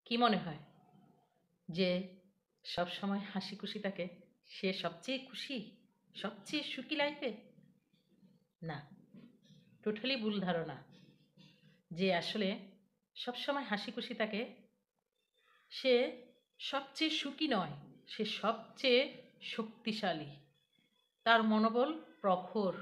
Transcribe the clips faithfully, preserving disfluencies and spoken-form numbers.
কি মনে হয় যে সব সময় হাসি খুশি থাকে সে সবচেয়ে খুশি, সবচেয়ে সুখী লাইফে? না, টোটালি ভুল ধারণা। যে আসলে সব সময় হাসি খুশি থাকে সে সবচেয়ে সুখী নয়, সে সবচেয়ে শক্তিশালী, তার মনোবল প্রখর।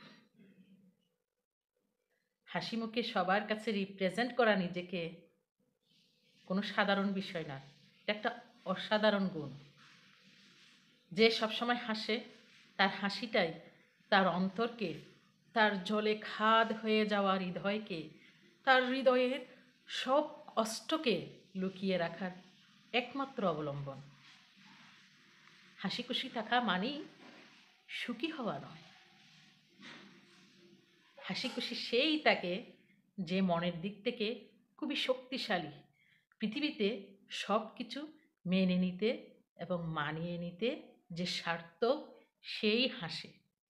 হাসি মুখে সবার কাছে রিপ্রেজেন্ট করা নিজেকে কোনো সাধারণ বিষয় না, এটা একটা অসাধারণ গুণ। যে সবসময় হাসে তার হাসিটাই তার অন্তরকে, তার জলে খাদ হয়ে যাওয়া হৃদয়কে, তার হৃদয়ের সব কষ্টকে লুকিয়ে রাখার একমাত্র অবলম্বন। হাসি খুশি থাকা মানেই সুখী হওয়া নয়। হাসি খুশি সেই তাকে যে মনের দিক থেকে খুবই শক্তিশালী, পৃথিবীতে সব কিছু মেনে নিতে এবং মানিয়ে নিতে যে সার্থক, সেই হাসে।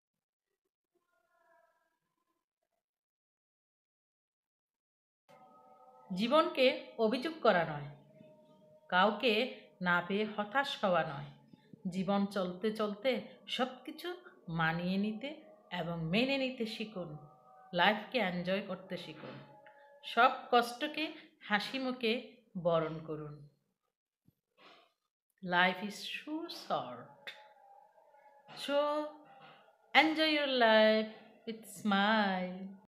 জীবনকে অভিযোগ করা নয়, কাউকে না পেয়ে হতাশ হওয়া নয়, জীবন চলতে চলতে সব কিছু মানিয়ে নিতে এবং মেনে নিতে শিখুন। লাইফকে এনজয় করতে শিখুন। সব কষ্টকে হাসি মুখে বরণ করুন। Life is so short, so enjoy your life with smile.